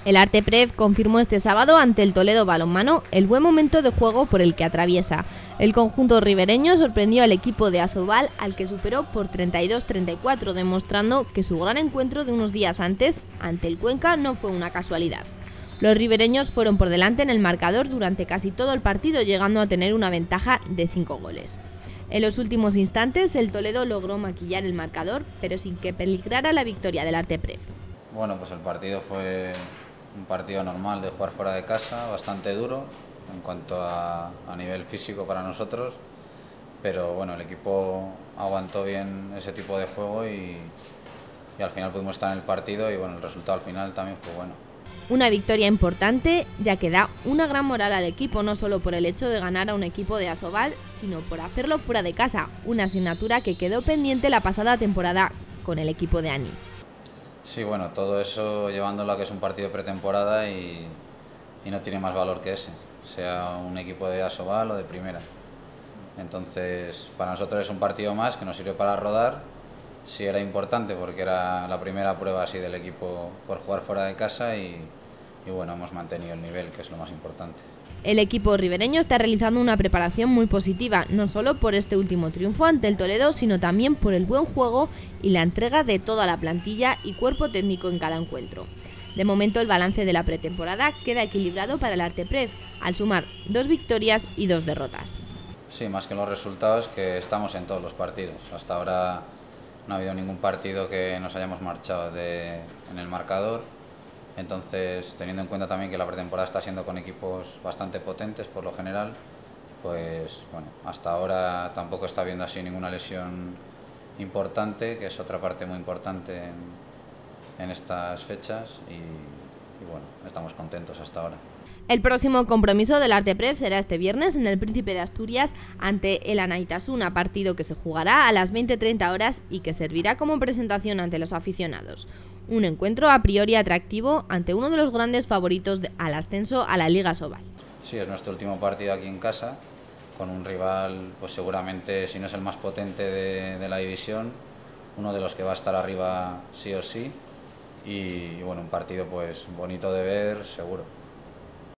El Arte Pref confirmó este sábado ante el Toledo Balonmano el buen momento de juego por el que atraviesa. El conjunto ribereño sorprendió al equipo de Asobal, al que superó por 32-34, demostrando que su gran encuentro de unos días antes ante el Cuenca no fue una casualidad. Los ribereños fueron por delante en el marcador durante casi todo el partido, llegando a tener una ventaja de 5 goles. En los últimos instantes, el Toledo logró maquillar el marcador, pero sin que peligrara la victoria del Arte Pref. Bueno, pues el partido fue un partido normal de jugar fuera de casa, bastante duro en cuanto a nivel físico para nosotros, pero bueno, el equipo aguantó bien ese tipo de juego y al final pudimos estar en el partido y bueno, el resultado al final también fue bueno. Una victoria importante, ya que da una gran moral al equipo, no solo por el hecho de ganar a un equipo de Asobal, sino por hacerlo fuera de casa, una asignatura que quedó pendiente la pasada temporada con el equipo de Ani. Sí, bueno, todo eso llevándolo a que es un partido de pretemporada y no tiene más valor que ese, sea un equipo de Asobal o de primera. Entonces, para nosotros es un partido más que nos sirve para rodar. Sí era importante porque era la primera prueba así del equipo por jugar fuera de casa y bueno, hemos mantenido el nivel, que es lo más importante. El equipo ribereño está realizando una preparación muy positiva, no solo por este último triunfo ante el Toledo, sino también por el buen juego y la entrega de toda la plantilla y cuerpo técnico en cada encuentro. De momento el balance de la pretemporada queda equilibrado para el Arte Pref, al sumar 2 victorias y 2 derrotas. Sí, más que los resultados, que estamos en todos los partidos. Hasta ahora no ha habido ningún partido que nos hayamos marchado en el marcador. Entonces, teniendo en cuenta también que la pretemporada está siendo con equipos bastante potentes por lo general, pues bueno, hasta ahora tampoco está habiendo así ninguna lesión importante, que es otra parte muy importante en estas fechas y bueno, estamos contentos hasta ahora. El próximo compromiso del Arte Pref será este viernes en el Príncipe de Asturias ante el Anaitasuna, partido que se jugará a las 20:30 horas y que servirá como presentación ante los aficionados. Un encuentro a priori atractivo ante uno de los grandes favoritos al ascenso a la Liga Asobal. Sí, es nuestro último partido aquí en casa, con un rival, pues seguramente, si no es el más potente de la división, uno de los que va a estar arriba sí o sí, y bueno, un partido pues bonito de ver, seguro.